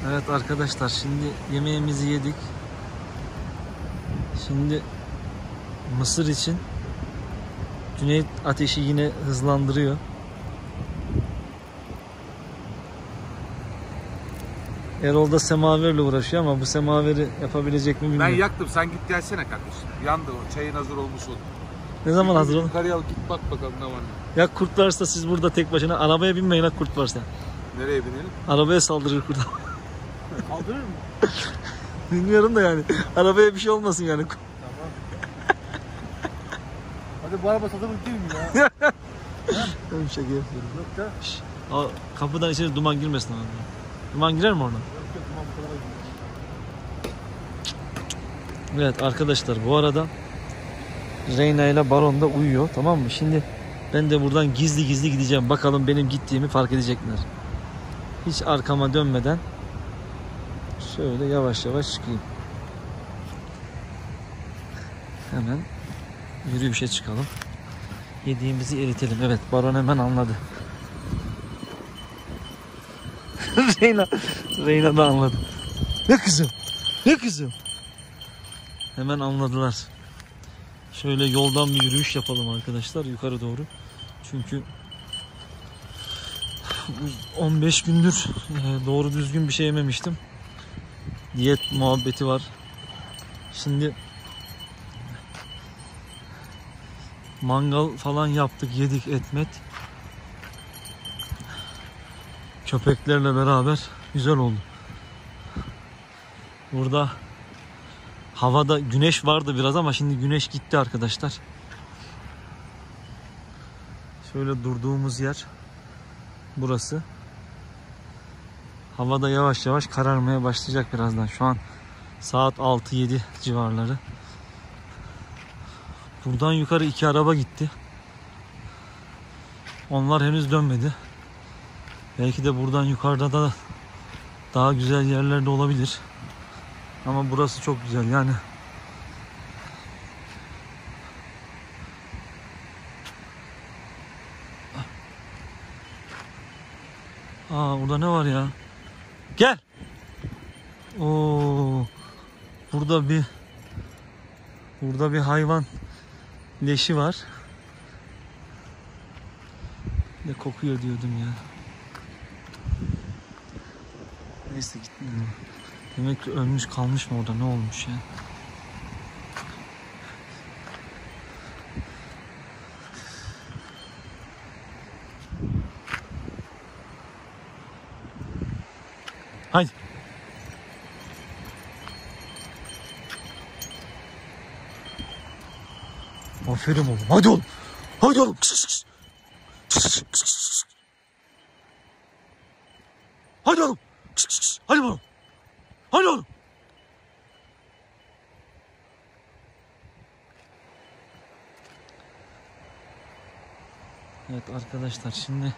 Evet arkadaşlar, şimdi yemeğimizi yedik. Şimdi mısır için Cüneyt ateşi yine hızlandırıyor. Erol da semaverle uğraşıyor ama bu semaveri yapabilecek mi bilmiyorum. Ben yaktım, sen git gelsene kardeşim. Yandı o, çayın hazır olmuş oldu. Ne zaman hazır olur? Yukarıya al, git bak bakalım ne var ne. Ya kurt varsa siz burada tek başına, arabaya binmeyin ha kurt varsa. Nereye binelim? Arabaya saldırır kurt. Kaldırır mı? Bilmiyorum da yani. Arabaya bir şey olmasın yani. Tamam. Hadi bu araba satılık değil mi ya? Ben bir şey yapıyorum. Yok da. Kapıdan içeri duman girmesin abi. Duman girer mi oradan? Yok yok, tamam, bu kadar gidiyor. Evet arkadaşlar, bu arada Reyna ile Baron da uyuyor, tamam mı? Şimdi ben de buradan gizli gizli gideceğim. Bakalım benim gittiğimi fark edecekler. Hiç arkama dönmeden şöyle yavaş yavaş çıkayım. Hemen yürüyüşe çıkalım. Yediğimizi eritelim. Evet, Baron hemen anladı. Reyna da anladı. Ne kızım? Ne kızım? Hemen anladılar. Şöyle yoldan bir yürüyüş yapalım arkadaşlar yukarı doğru. Çünkü 15 gündür doğru düzgün bir şey yememiştim. Diyet muhabbeti var. Şimdi mangal falan yaptık, yedik etmet. Köpeklerle beraber güzel oldu. Burada havada güneş vardı biraz ama şimdi güneş gitti arkadaşlar. Şöyle durduğumuz yer burası. Havada yavaş yavaş kararmaya başlayacak birazdan. Şu an saat 6-7 civarları. Buradan yukarı 2 araba gitti. Onlar henüz dönmedi. Belki de buradan yukarıda da daha güzel yerler de olabilir. Ama burası çok güzel yani. Burada ne var ya? Gel. Oo. Burada bir hayvan leşi var. Ne kokuyor diyordum ya. Neyse gitmiyorum. Demek ki ölmüş kalmış mı orada, ne olmuş ya? Haydi. Aferin oğlum. Hadi oğlum. Hadi oğlum. Hadi oğlum. Hadi oğlum. Hadi oğlum. Evet arkadaşlar, şimdi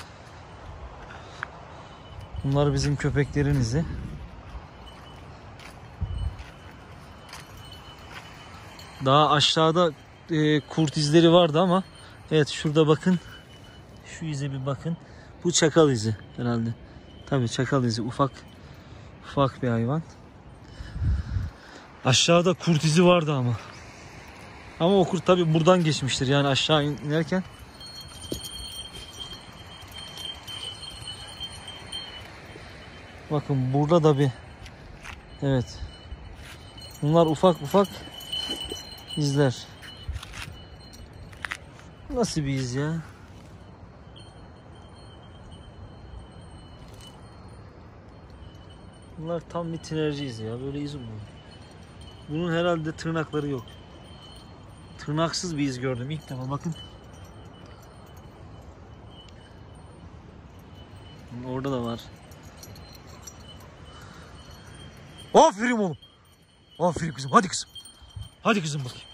bunlar bizim köpeklerin izi. Daha aşağıda kurt izleri vardı ama evet, şurada bakın. Şu ize bir bakın. Bu çakal izi herhalde. Tabii çakal izi, ufak bir hayvan. Aşağıda kurt izi vardı ama. Ama o kurt tabii buradan geçmiştir yani aşağı inerken. Bakın burada da bir, evet. Bunlar ufak izler. Nasıl bir iz ya? Bunlar tam bir tinerci izi ya. Böyle iz mi? Bunun herhalde tırnakları yok. Tırnaksız bir iz gördüm ilk defa, bakın. Orada da var. Aferin oğlum. Aferin kızım. Hadi kızım. Hadi kızım bakayım.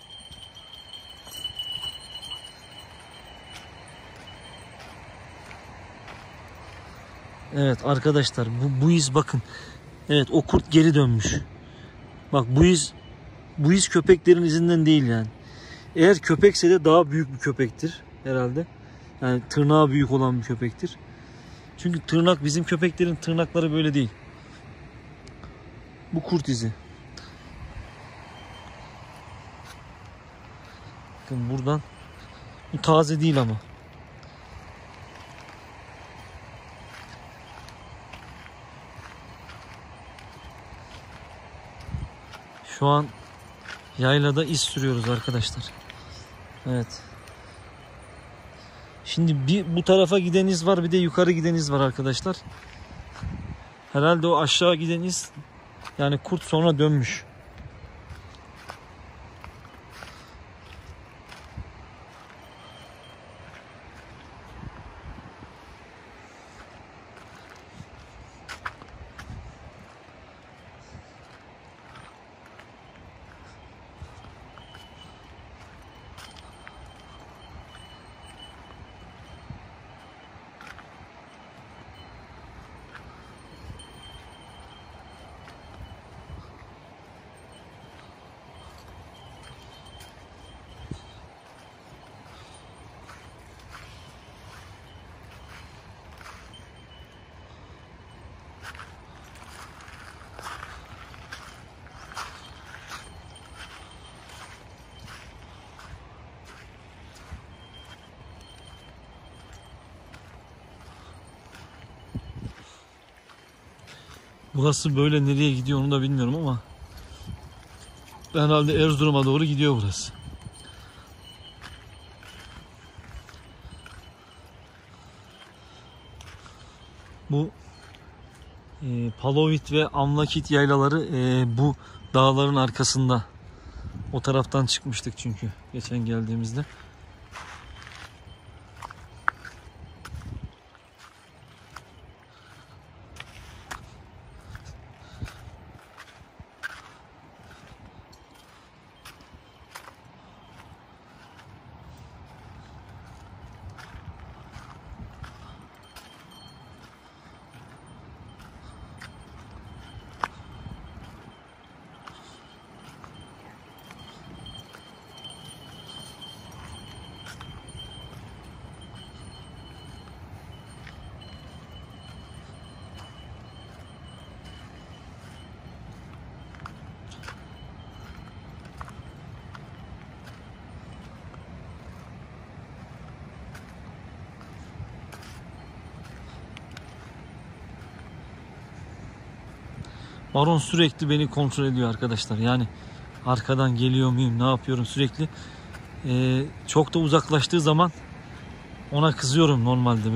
Evet arkadaşlar, bu iz bakın. Evet, o kurt geri dönmüş. Bak bu iz köpeklerin izinden değil yani. Eğer köpekse de daha büyük bir köpektir herhalde. Yani tırnağı büyük olan bir köpektir. Çünkü bizim köpeklerin tırnakları böyle değil. Bu kurt izi. Bakın buradan. Bu taze değil ama. Şu an yaylada iz sürüyoruz arkadaşlar. Evet. Şimdi bir bu tarafa giden iz var, bir de yukarı giden iz var arkadaşlar. Herhalde o aşağı giden iz, yani kurt sonra dönmüş. Burası böyle nereye gidiyor onu da bilmiyorum ama herhalde Erzurum'a doğru gidiyor burası. Bu Palovit ve Amlakit yaylaları bu dağların arkasında. O taraftan çıkmıştık çünkü geçen geldiğimizde. Baron sürekli beni kontrol ediyor arkadaşlar. Yani arkadan geliyor muyum, ne yapıyorum sürekli. Çok da uzaklaştığı zaman ona kızıyorum normalde.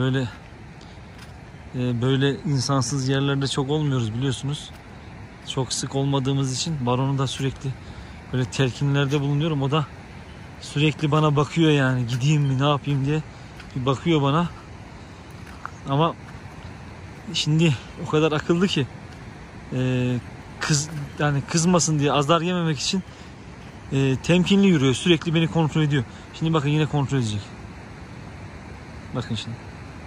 Böyle insansız yerlerde çok olmuyoruz biliyorsunuz. Çok sık olmadığımız için Baron'u da sürekli böyle telkinlerde bulunuyorum. O da sürekli bana bakıyor, yani gideyim mi ne yapayım diye bir bakıyor bana. Ama şimdi o kadar akıllı ki yani kızmasın diye, azar yememek için temkinli yürüyor. Sürekli beni kontrol ediyor. Şimdi bakın yine kontrol edecek. Bakın şimdi.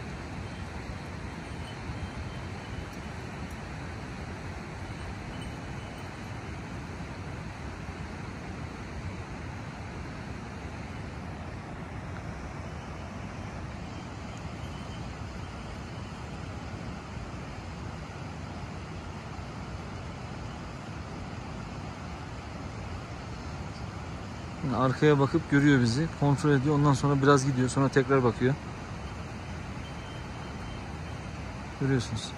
Arkaya bakıp görüyor bizi. Kontrol ediyor. Ondan sonra biraz gidiyor. Sonra tekrar bakıyor. Görüyorsunuz.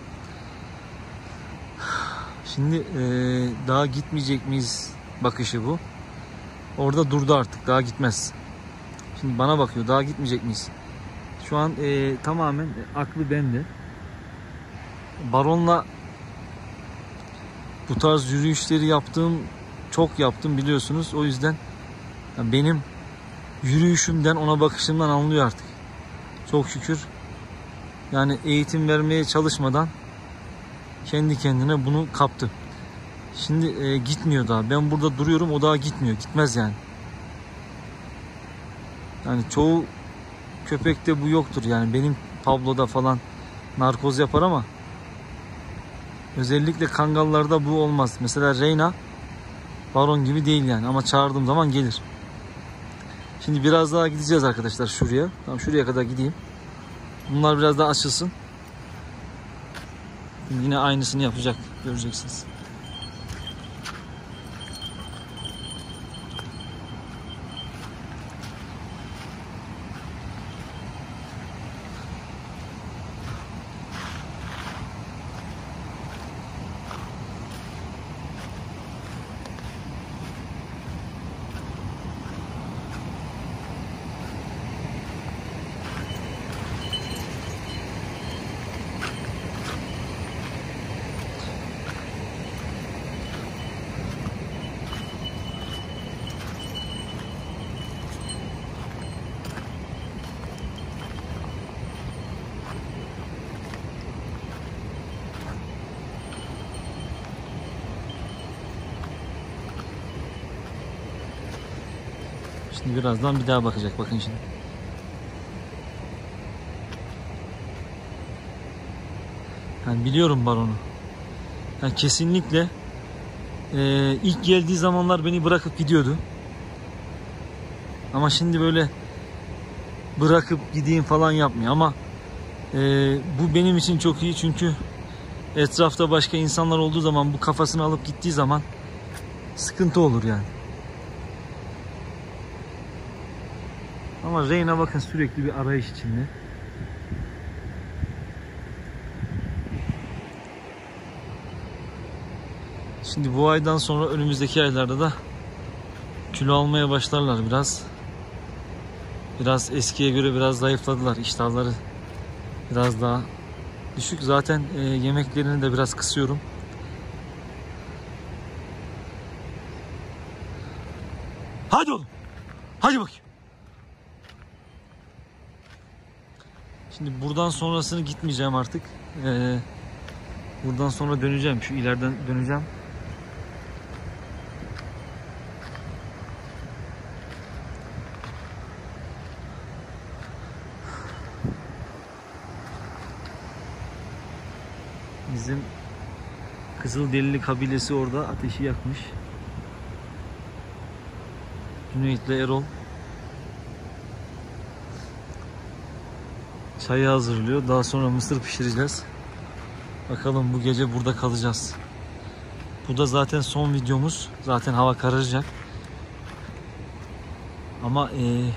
Şimdi daha gitmeyecek miyiz bakışı bu. Orada durdu artık. Daha gitmez. Şimdi bana bakıyor. Daha gitmeyecek miyiz? Şu an tamamen aklı bende. Baron'la bu tarz yürüyüşleri çok yaptım biliyorsunuz. O yüzden benim yürüyüşümden, ona bakışımdan anlıyor artık. Çok şükür. Yani eğitim vermeye çalışmadan kendi kendine bunu kaptı. Şimdi gitmiyor daha. Ben burada duruyorum, o daha gitmiyor. Gitmez yani. Yani çoğu köpekte bu yoktur. Yani benim Pablo'da falan narkoz yapar ama özellikle kangallarda bu olmaz. Mesela Reyna Baron gibi değil yani, ama çağırdığım zaman gelir. Şimdi biraz daha gideceğiz arkadaşlar şuraya. Tamam, şuraya kadar gideyim. Bunlar biraz daha açılsın. Yine aynısını yapacak. Göreceksiniz. Şimdi birazdan bir daha bakacak. Bakın şimdi. Yani biliyorum Baron'u. Yani kesinlikle ilk geldiği zamanlar beni bırakıp gidiyordu. Ama şimdi böyle bırakıp gideyim falan yapmıyor. Ama bu benim için çok iyi, çünkü etrafta başka insanlar olduğu zaman bu kafasını alıp gittiği zaman sıkıntı olur yani. Ama Reyna bakın sürekli bir arayış içinde. Şimdi bu aydan sonra önümüzdeki aylarda da kilo almaya başlarlar biraz. Biraz eskiye göre biraz zayıfladılar. İştahları biraz daha düşük. Zaten yemeklerini de biraz kısıyorum. Hadi oğlum. Hadi bakayım. Şimdi buradan sonrasını gitmeyeceğim artık. Buradan sonra döneceğim. Şu ileriden döneceğim. Bizim Kızılderili kabilesi orada ateşi yakmış. Cüneyt'le Erol çayı hazırlıyor. Daha sonra mısır pişireceğiz. Bakalım bu gece burada kalacağız. Bu da zaten son videomuz. Zaten hava kararacak. Ama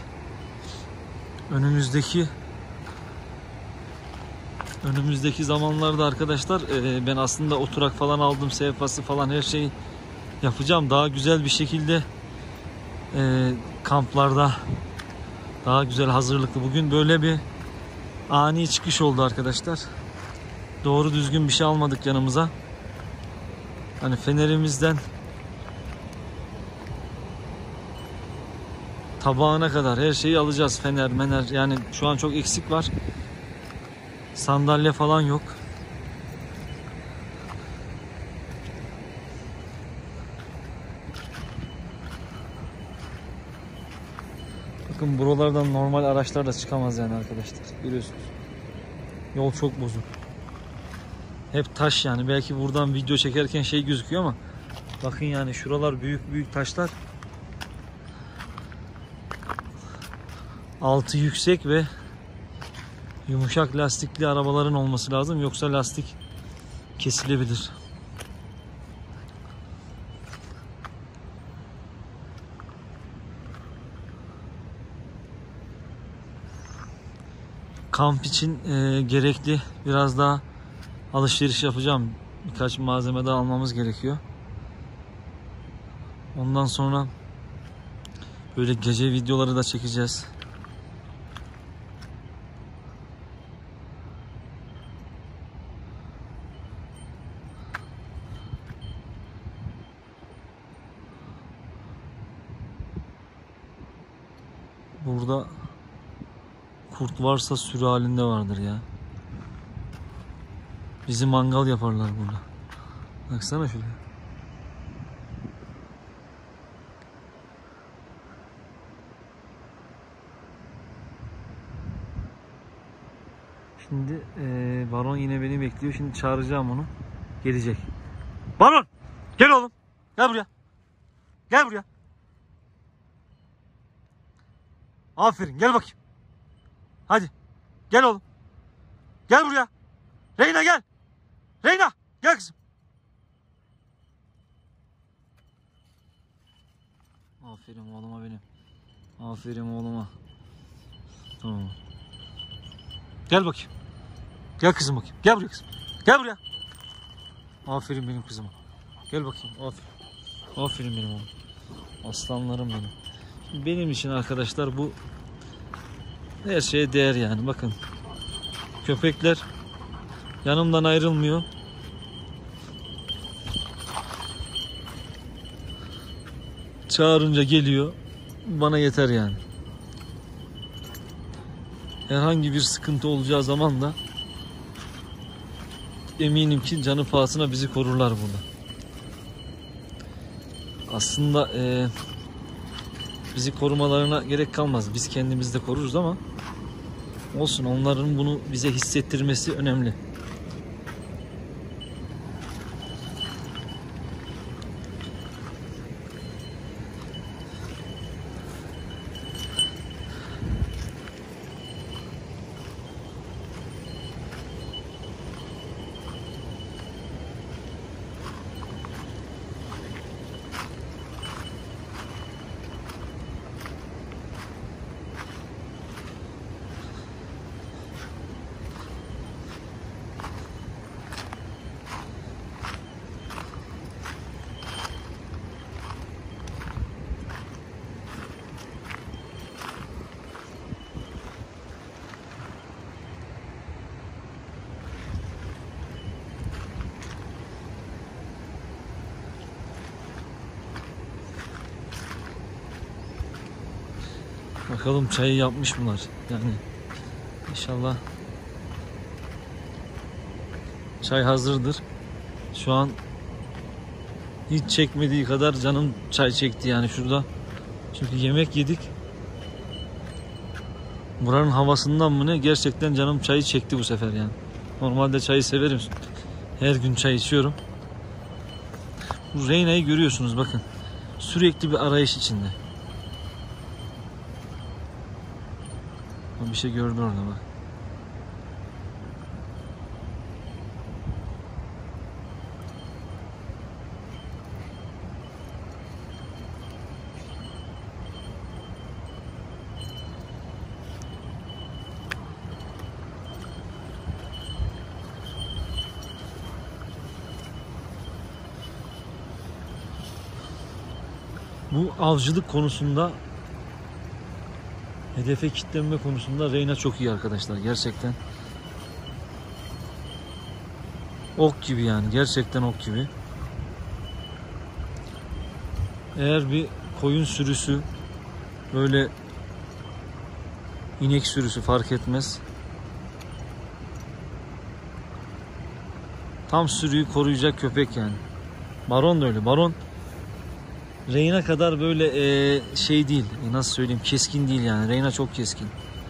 önümüzdeki zamanlarda arkadaşlar ben aslında oturak falan aldım, sehpası falan her şeyi yapacağım. Daha güzel bir şekilde kamplarda daha güzel hazırlıklı. Bugün böyle bir ani çıkış oldu arkadaşlar. Doğru düzgün bir şey almadık yanımıza. Hani fenerimizden tabağına kadar her şeyi alacağız. Fener, mener, yani şu an çok eksik var. Sandalye falan yok. Bakın buralardan normal araçlar da çıkamaz yani arkadaşlar. Görüyorsunuz. Yol çok bozuk. Hep taş yani. Belki buradan video çekerken şey gözüküyor ama bakın yani şuralar büyük büyük taşlar. Altı yüksek ve yumuşak lastikli arabaların olması lazım. Yoksa lastik kesilebilir. Kamp için gerekli biraz daha alışveriş yapacağım. Birkaç malzeme daha almamız gerekiyor. Ondan sonra böyle gece videoları da çekeceğiz. Burada kurt varsa sürü halinde vardır ya. Bizi mangal yaparlar burada. Baksana şuraya. Şimdi Baron yine beni bekliyor. Şimdi çağıracağım onu. Gelecek. Baron! Gel oğlum. Gel buraya. Gel buraya. Aferin. Gel bakayım. Hadi. Gel oğlum. Gel buraya. Reyna gel. Reyna. Gel kızım. Aferin oğluma benim. Aferin oğluma. Tamam. Gel bakayım. Gel kızım bakayım. Gel buraya kızım. Gel buraya. Aferin benim kızıma. Gel bakayım. Aferin. Aferin benim oğlum. Aslanlarım benim. Benim için arkadaşlar bu her şeye değer yani. Bakın. Köpekler yanımdan ayrılmıyor. Çağırınca geliyor. Bana yeter yani. Herhangi bir sıkıntı olacağı zaman da eminim ki canı pahasına bizi korurlar burada. Aslında bizi korumalarına gerek kalmaz. Biz kendimizi de koruruz ama olsun, onların bunu bize hissettirmesi önemli. Bakalım çayı yapmış bunlar. Yani inşallah çay hazırdır. Şu an hiç çekmediği kadar canım çay çekti yani şurada. Çünkü yemek yedik. Buranın havasından mı ne? Gerçekten canım çayı çekti bu sefer yani. Normalde çayı severim. Her gün çay içiyorum. Bu Reyna'yı görüyorsunuz bakın. Sürekli bir arayış içinde. Bir şey gördü orada bak. Bu avcılık konusunda, hedefe kilitlenme konusunda Reyna çok iyi arkadaşlar. Gerçekten ok gibi yani. Gerçekten ok gibi. Eğer bir koyun sürüsü, böyle inek sürüsü fark etmez, tam sürüyü koruyacak köpek yani. Baron da öyle. Baron Reyna kadar böyle şey değil. Nasıl söyleyeyim? Keskin değil yani. Reyna çok keskin.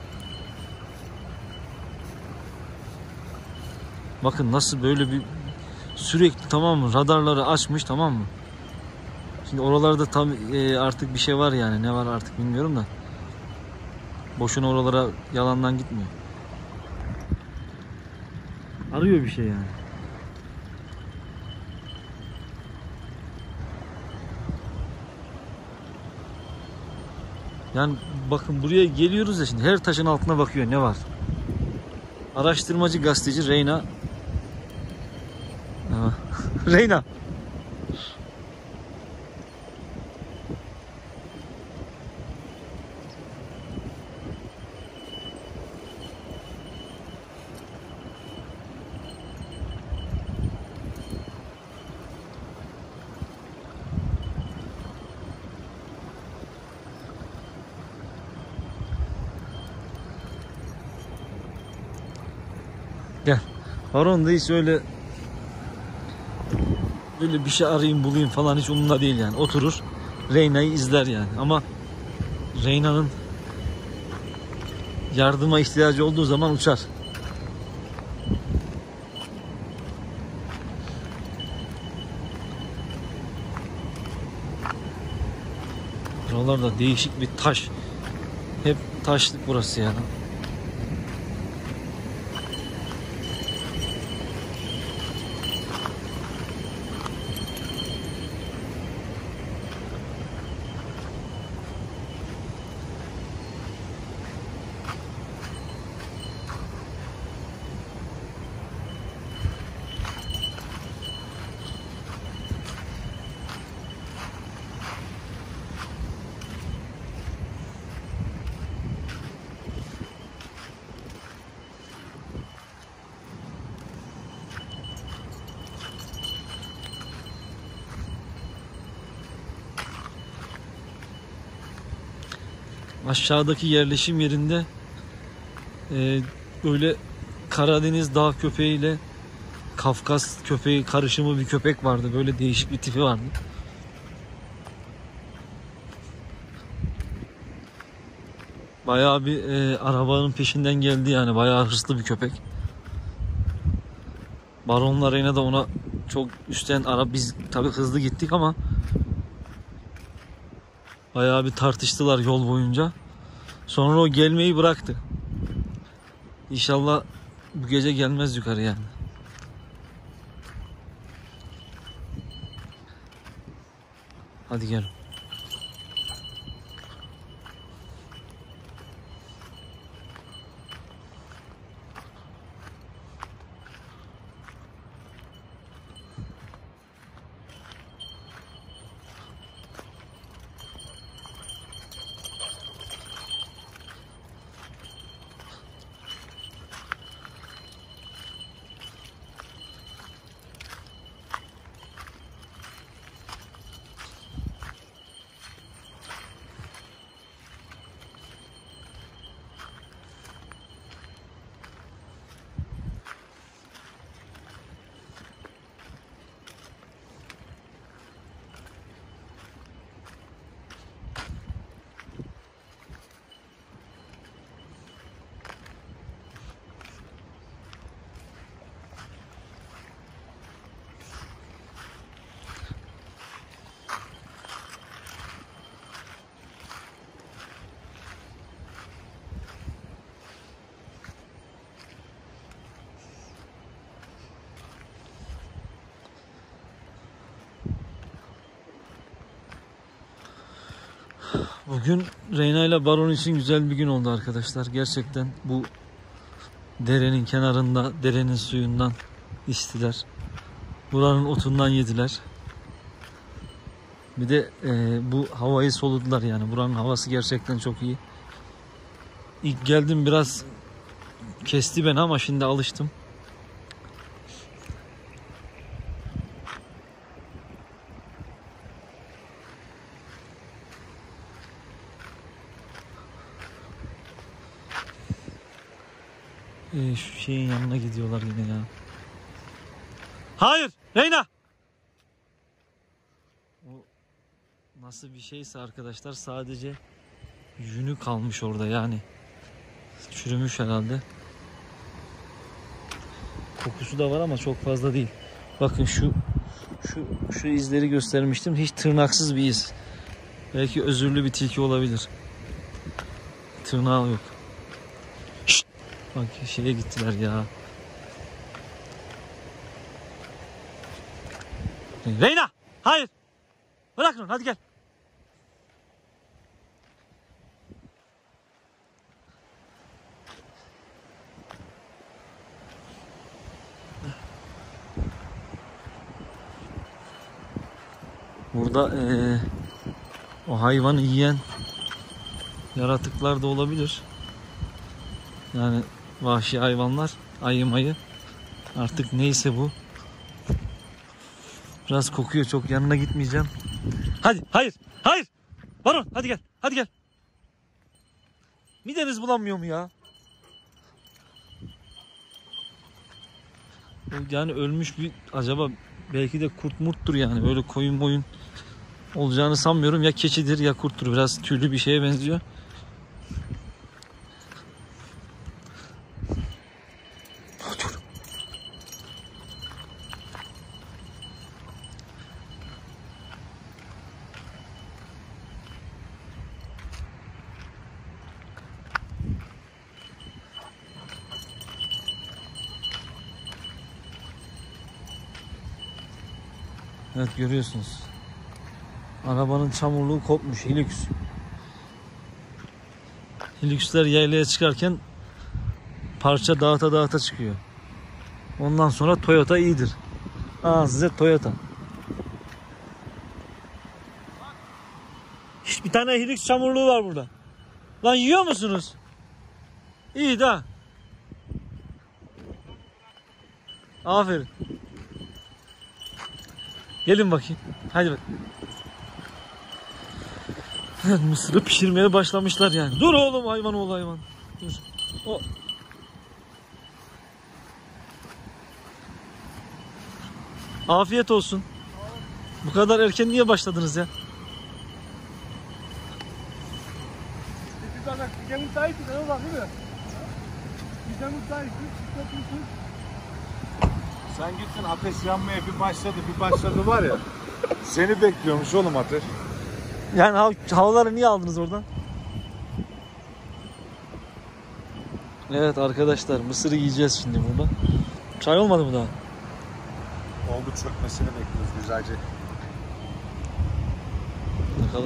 Bakın nasıl böyle bir sürekli, tamam mı? Radarları açmış, tamam mı? Şimdi oralarda tam artık bir şey var yani. Ne var artık bilmiyorum da. Boşuna oralara yalandan gitmiyor. Arıyor bir şey yani. Yani bakın buraya geliyoruz ya şimdi, her taşın altına bakıyor ne var. Araştırmacı gazeteci Reyna. Reyna. Gel. Baron da hiç öyle bir şey arayayım bulayım falan hiç umurunda değil yani. Oturur Reyna'yı izler yani. Ama Reyna'nın yardıma ihtiyacı olduğu zaman uçar. Buralarda değişik bir taş. Hep taşlık burası yani. Aşağıdaki yerleşim yerinde böyle Karadeniz dağ köpeğiyle Kafkas köpeği karışımı bir köpek vardı. Böyle değişik bir tipi vardı. Bayağı bir arabanın peşinden geldi yani. Bayağı hırslı bir köpek. Baronlar yine de ona çok üstten biz tabii hızlı gittik ama bayağı bir tartıştılar yol boyunca. Sonra o gelmeyi bıraktı. İnşallah bu gece gelmez yukarı yani. Hadi gel. Bugün Reyna ile Baron için güzel bir gün oldu arkadaşlar. Gerçekten bu derenin kenarında, derenin suyundan içtiler. Buranın otundan yediler. Bir de bu havayı soludular yani. Buranın havası gerçekten çok iyi. İlk geldim biraz kesti beni ama şimdi alıştım. Şu şeyin yanına gidiyorlar yine ya. Hayır Reyna! O nasıl bir şeyse arkadaşlar, sadece yünü kalmış orada yani. Çürümüş herhalde. Kokusu da var ama çok fazla değil. Bakın şu izleri göstermiştim. Hiç tırnaksız bir iz. Belki özürlü bir tilki olabilir. Tırnağı yok. Şşt! Bak şeye gittiler ya. Reyna! Hayır! Bırak onu, hadi gel. Burada o hayvanı yiyen yaratıklar da olabilir. Yani vahşi hayvanlar, ayı mayı, artık neyse bu. Biraz kokuyor, çok yanına gitmeyeceğim. Hadi, hayır, hayır. Baron, hadi gel, hadi gel. Mideniz bulanmıyor mu ya? Yani ölmüş bir, acaba belki de kurt murttur yani, böyle koyun boyun olacağını sanmıyorum. Ya keçidir ya kurttur, biraz tüylü bir şeye benziyor. Evet, görüyorsunuz. Arabanın çamurluğu kopmuş. Hilux. Hilux'ler yaylaya çıkarken parça dağıta dağıta çıkıyor. Ondan sonra Toyota iyidir. Aa, size Toyota. Bir tane Hilux çamurluğu var burada. Lan yiyor musunuz? İyi de. Aferin. Gelin bakayım. Hadi bak. Mısırı pişirmeye başlamışlar yani. Dur oğlum, hayvan oğlu hayvan. Dur. O. Afiyet olsun. Bu kadar erken niye başladınız ya? Bir tane Ülke müsaitsin ama bak değil mi? Bize müsaitsin. Çıkıyorsun. Sen gittin ateş yanmaya bir başladı var ya. Seni bekliyormuş oğlum ateş. Yani havaları niye aldınız oradan? Evet arkadaşlar, mısırı yiyeceğiz şimdi burada. Çay olmadı mı daha? Oldu, çökmesini bekliyoruz güzelce. Bakalım.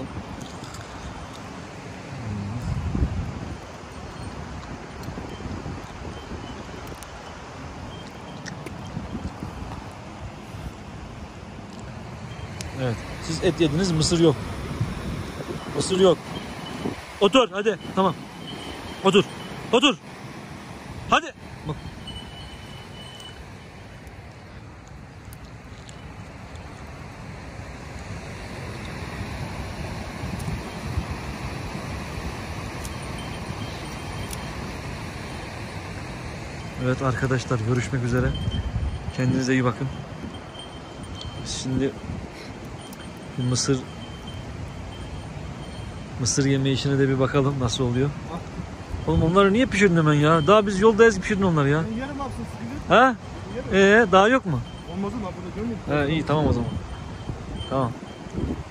Evet. Siz et yediniz, mısır yok. Mısır yok. Otur hadi. Tamam. Otur. Otur. Hadi. Bak. Evet arkadaşlar, görüşmek üzere. Kendinize iyi bakın. Şimdi bir mısır yeme işine de bir bakalım nasıl oluyor. Oğlum onları niye pişirdin hemen ya? Daha biz yoldayız, pişirdin onları ya. Ben yarım hapsın sıkıcı. Ha? Daha yok mu? Olmaz mı? Burada dönmeyeyim. He iyi, tamam o zaman. Tamam.